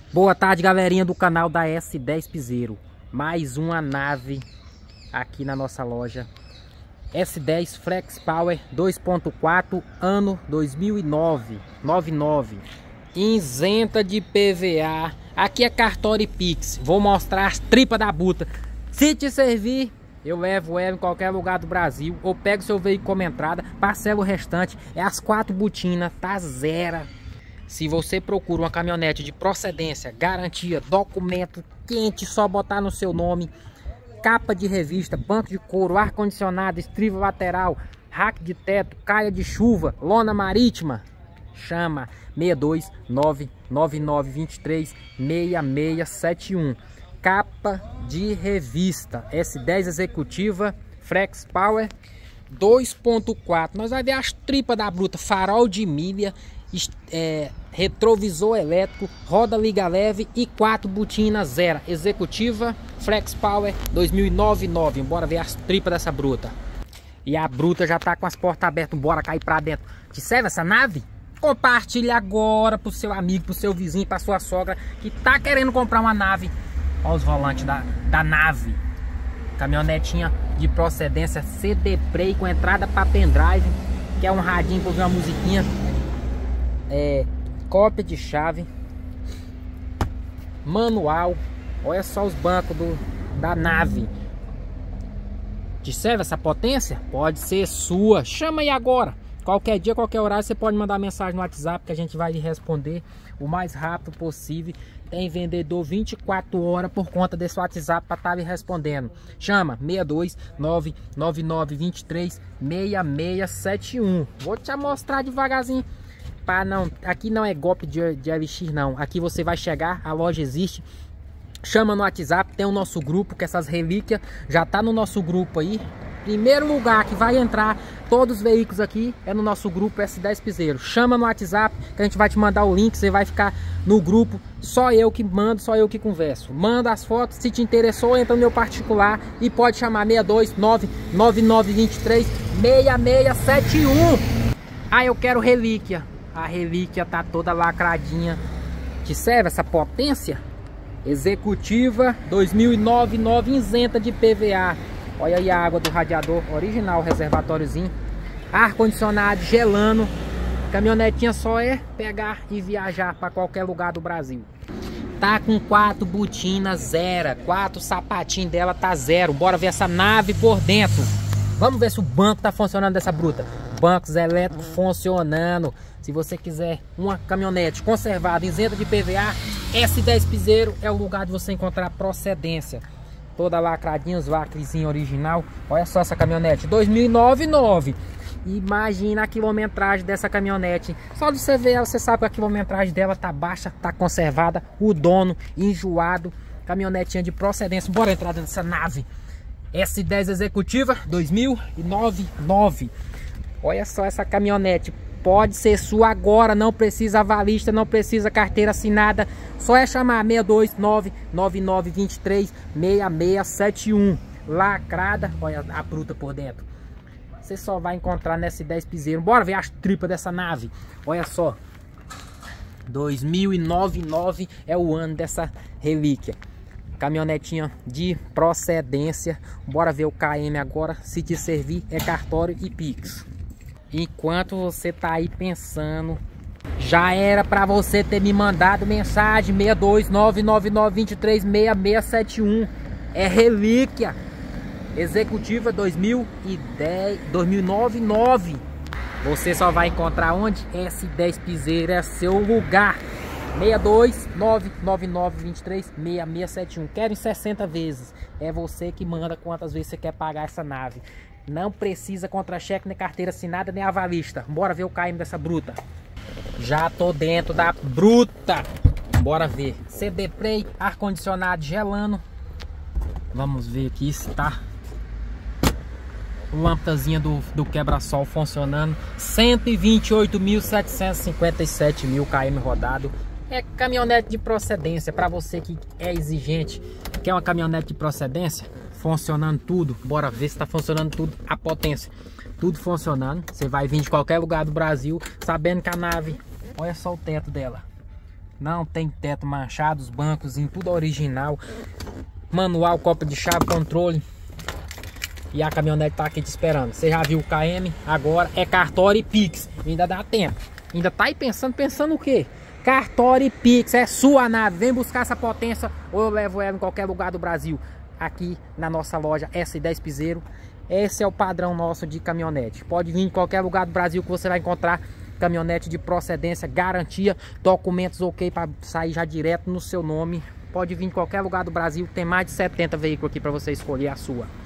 Boa tarde, galerinha do canal da S10 Piseiro. Mais uma nave aqui na nossa loja. S10 Flex Power 2.4, ano 2009, 99. Isenta de PVA. Aqui é cartório e Pix. Vou mostrar as tripas da bruta. Se te servir, eu levo ela em qualquer lugar do Brasil. Ou pego seu veículo como entrada, parcelo o restante. É as 4 botinas, tá zero. Se você procura uma caminhonete de procedência, garantia, documento quente, só botar no seu nome, capa de revista, banco de couro, ar-condicionado, estribo lateral, rack de teto, caia de chuva, lona marítima, chama 62999236671. Capa de revista S10 executiva Flex Power 2.4. Nós vamos ver as tripas da bruta, farol de milha, retrovisor elétrico, roda liga leve e 4 botinas zero. Executiva Flex Power 2009. Bora ver as tripas dessa bruta. E a bruta já tá com as portas abertas. Bora cair pra dentro. Te serve essa nave? Compartilhe agora pro seu amigo, pro seu vizinho, pra sua sogra que tá querendo comprar uma nave. Olha os volantes da nave. Caminhonetinha de procedência CD Play com entrada para pendrive, que é um radinho para ouvir uma musiquinha. Cópia de chave, manual. Olha só os bancos da nave. Te serve essa potência? Pode ser sua. Chama aí agora. Qualquer dia, qualquer horário, você pode mandar mensagem no WhatsApp que a gente vai lhe responder o mais rápido possível. Tem vendedor 24 horas por conta desse WhatsApp para estar lhe respondendo. Chama 62999236671. Vou te mostrar devagarzinho. Aqui não é golpe de LX não. Aqui você vai chegar, a loja existe. Chama no WhatsApp, tem o nosso grupo, que essas relíquias já tá no nosso grupo aí. Primeiro lugar que vai entrar todos os veículos aqui é no nosso grupo S10 Piseiro. Chama no WhatsApp que a gente vai te mandar o link, você vai ficar no grupo. Só eu que mando, só eu que converso. Manda as fotos, se te interessou, entra no meu particular e pode chamar 62999236671. Ah, eu quero relíquia. A relíquia tá toda lacradinha. Te serve essa potência? Executiva 2009, isenta de PVA. Olha aí a água do radiador original, reservatóriozinho. Ar-condicionado gelando. Caminhonetinha só é pegar e viajar para qualquer lugar do Brasil. Tá com 4 botinas zero. 4 sapatinhos dela tá zero. Bora ver essa nave por dentro. Vamos ver se o banco tá funcionando dessa bruta. Bancos elétricos funcionando. Se você quiser uma caminhonete conservada, isenta de PVA, S10 Piseiro é o lugar de você encontrar procedência. Toda lacradinha, os lacrezinhos original. Olha só essa caminhonete 2009. Imagina a quilometragem dessa caminhonete. Só de você ver ela, você sabe que a quilometragem dela tá baixa, tá conservada. O dono enjoado. Caminhonetinha de procedência. Bora entrar nessa nave. S10 executiva 2009. Olha só essa caminhonete. Pode ser sua agora, não precisa avalista, não precisa carteira assinada. Só é chamar 62999236671. Lacrada, olha a bruta por dentro. Você só vai encontrar nessa S10 Piseiro. Bora ver as tripas dessa nave. Olha só. 2009 é o ano dessa relíquia. Caminhonetinha de procedência. Bora ver o KM agora. Se te servir, é cartório e Pix. Enquanto você tá aí pensando, já era para você ter me mandado mensagem 62999236671. É relíquia executiva 2009. Você só vai encontrar onde? S10 Piseiro é seu lugar. 62999236671. Quero em 60 vezes. É você que manda quantas vezes você quer pagar essa nave. Não precisa contra-cheque, nem carteira assinada, nem avalista. Bora ver o KM dessa bruta. Já tô dentro da bruta. Bora ver. CD Play, ar-condicionado gelando. Vamos ver aqui se tá. Lâmpadazinha do quebra-sol funcionando. 128.757 km rodado. É caminhonete de procedência. Para você que é exigente, quer uma caminhonete de procedência, funcionando tudo. Bora ver se tá funcionando tudo. A potência, tudo funcionando. Você vai vir de qualquer lugar do Brasil sabendo que a nave, olha só o teto dela, Não tem teto manchado, os bancos em tudo original. Manual, copa de chave, controle. E a caminhonete tá aqui te esperando. Você já viu o KM? Agora é cartório e Pix. Ainda dá tempo. Ainda tá aí pensando o quê? Cartório e Pix. É sua nave. Vem buscar essa potência ou eu levo ela em qualquer lugar do Brasil. Aqui na nossa loja S10 Piseiro. Esse é o padrão nosso de caminhonete. Pode vir em qualquer lugar do Brasil que você vai encontrar caminhonete de procedência, garantia, documentos ok para sair já direto no seu nome. Pode vir em qualquer lugar do Brasil. Tem mais de 70 veículos aqui para você escolher a sua.